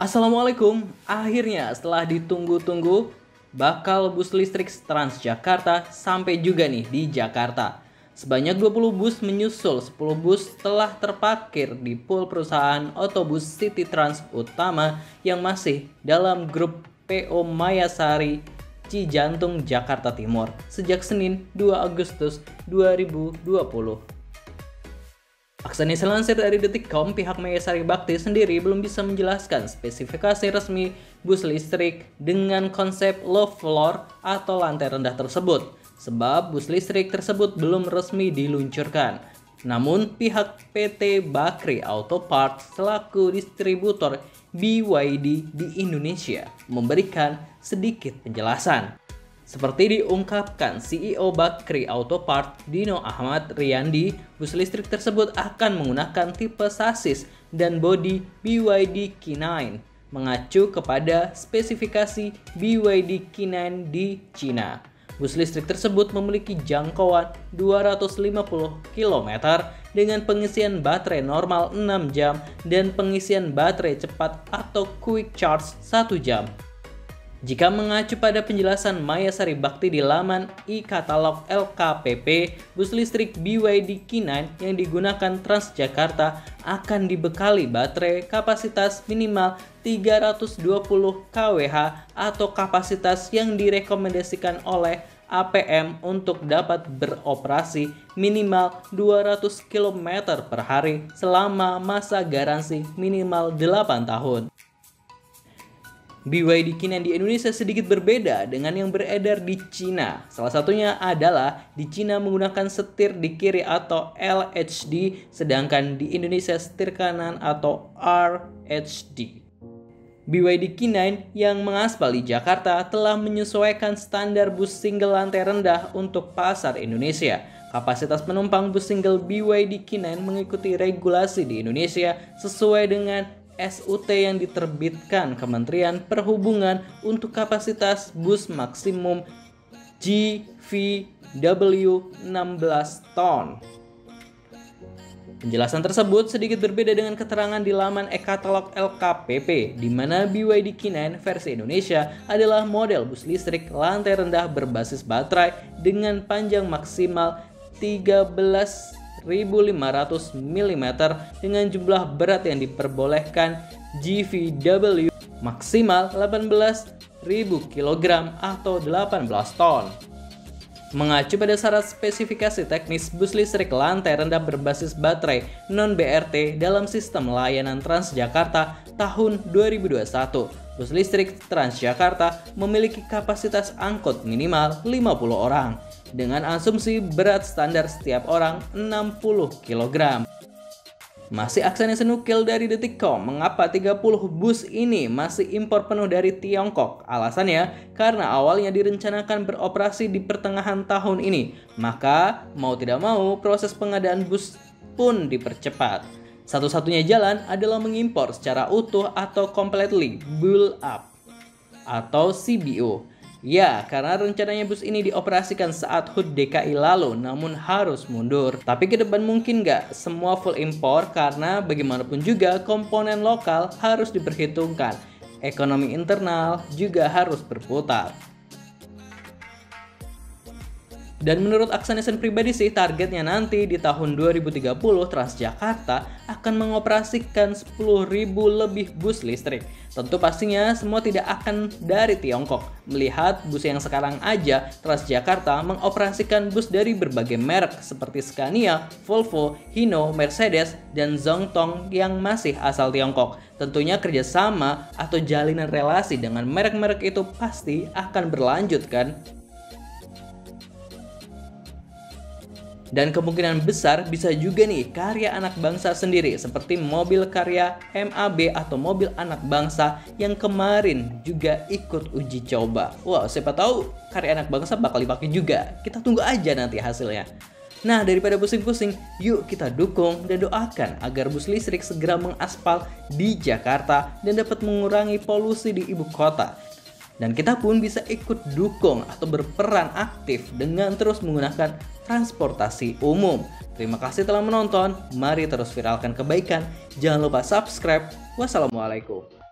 Assalamualaikum, akhirnya setelah ditunggu-tunggu bakal bus listrik Transjakarta sampai juga nih di Jakarta. Sebanyak 20 bus menyusul 10 bus telah terparkir di pool perusahaan otobus City Trans Utama yang masih dalam grup PO Mayasari Cijantung, Jakarta Timur sejak Senin 2 Agustus 2020. Aksani selansir dari Detikcom, pihak Mayasari Bakti sendiri belum bisa menjelaskan spesifikasi resmi bus listrik dengan konsep low floor atau lantai rendah tersebut, sebab bus listrik tersebut belum resmi diluncurkan. Namun pihak PT Bakri Auto Parts selaku distributor BYD di Indonesia memberikan sedikit penjelasan. Seperti diungkapkan CEO Bakri Auto Parts Dino Ahmad Riyandi, bus listrik tersebut akan menggunakan tipe sasis dan bodi BYD Q9, mengacu kepada spesifikasi BYD Q9 di Cina. Bus listrik tersebut memiliki jangkauan 250 km dengan pengisian baterai normal 6 jam dan pengisian baterai cepat atau quick charge 1 jam. Jika mengacu pada penjelasan Mayasari Bakti di laman e-katalog LKPP, bus listrik BYD Q9 yang digunakan Transjakarta akan dibekali baterai kapasitas minimal 320 kWh atau kapasitas yang direkomendasikan oleh APM untuk dapat beroperasi minimal 200 km per hari selama masa garansi minimal 8 tahun. BYD Q9 di Indonesia sedikit berbeda dengan yang beredar di Cina. Salah satunya adalah di Cina menggunakan setir di kiri atau LHD, sedangkan di Indonesia setir kanan atau RHD. BYD Q9 yang mengaspal di Jakarta telah menyesuaikan standar bus single lantai rendah untuk pasar Indonesia. Kapasitas penumpang bus single BYD Q9 mengikuti regulasi di Indonesia sesuai dengan SUT yang diterbitkan Kementerian Perhubungan untuk kapasitas bus maksimum GVW 16 ton. Penjelasan tersebut sedikit berbeda dengan keterangan di laman e-katalog LKPP, di mana BYD Q9 versi Indonesia adalah model bus listrik lantai rendah berbasis baterai dengan panjang maksimal 13.500 mm dengan jumlah berat yang diperbolehkan GVW maksimal 18.000 kg atau 18 ton. Mengacu pada syarat spesifikasi teknis bus listrik lantai rendah berbasis baterai non-BRT dalam sistem layanan Transjakarta tahun 2021, bus listrik Transjakarta memiliki kapasitas angkut minimal 50 orang dengan asumsi berat standar setiap orang 60 kg. Masih Aksani senukil dari Detikcom, mengapa 30 bus ini masih impor penuh dari Tiongkok? Alasannya karena awalnya direncanakan beroperasi di pertengahan tahun ini, maka mau tidak mau proses pengadaan bus pun dipercepat. Satu-satunya jalan adalah mengimpor secara utuh atau completely build up atau CBO. Ya, karena rencananya bus ini dioperasikan saat HUT DKI lalu, namun harus mundur. Tapi ke depan mungkin nggak semua full impor, karena bagaimanapun juga komponen lokal harus diperhitungkan. Ekonomi internal juga harus berputar. Dan menurut Aksanesen pribadi sih, targetnya nanti di tahun 2030 Transjakarta akan mengoperasikan 10.000 lebih bus listrik. Tentu pastinya semua tidak akan dari Tiongkok. Melihat bus yang sekarang aja, Transjakarta mengoperasikan bus dari berbagai merek seperti Scania, Volvo, Hino, Mercedes, dan Zhongtong yang masih asal Tiongkok. Tentunya kerjasama atau jalinan relasi dengan merek-merek itu pasti akan berlanjut kan? Dan kemungkinan besar bisa juga nih karya anak bangsa sendiri seperti mobil karya MAB atau mobil anak bangsa yang kemarin juga ikut uji coba. Wah, siapa tahu karya anak bangsa bakal dipakai juga. Kita tunggu aja nanti hasilnya. Nah, daripada pusing-pusing, yuk kita dukung dan doakan agar bus listrik segera mengaspal di Jakarta dan dapat mengurangi polusi di ibu kota. Dan kita pun bisa ikut dukung atau berperan aktif dengan terus menggunakan transportasi umum. Terima kasih telah menonton, mari terus viralkan kebaikan. Jangan lupa subscribe. Wassalamualaikum.